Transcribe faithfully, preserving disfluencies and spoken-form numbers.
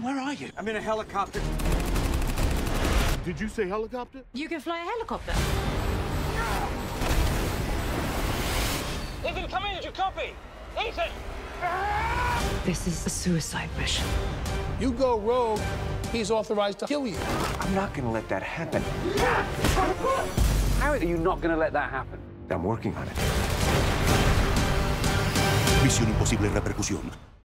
where are you? I'm in a helicopter. Did you say helicopter? You can fly a helicopter. Ethan, come in. Did you copy? Ethan! This is a suicide mission. You go rogue, he's authorized to kill you. I'm not gonna let that happen. How are you not gonna let that happen? I'm working on it. Misión Imposible Repercusión.